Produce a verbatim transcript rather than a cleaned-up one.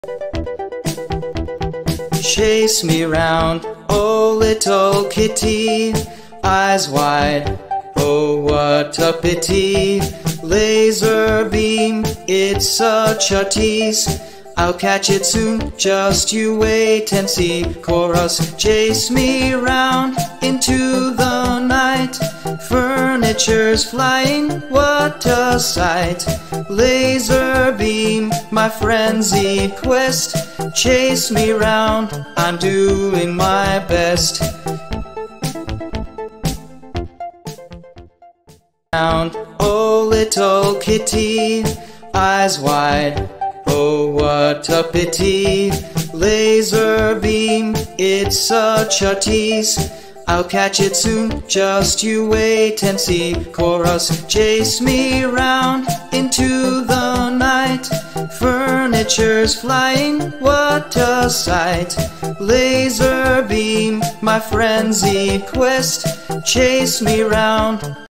Chase me round, oh little kitty, eyes wide, oh what a pity. Laser beam, it's such a tease, I'll catch it soon, just you wait and see. Chorus, chase me round into the night, furniture's flying, what a sight. Laser beam, my frenzied quest, chase me round, I'm doing my best. Round, oh little kitty, eyes wide, oh what a pity. Laser beam, it's such a tease, I'll catch it soon, just you wait and see. Chorus, chase me round into the night, furniture's flying, what a sight. Laser beam, my frenzied quest, chase me round.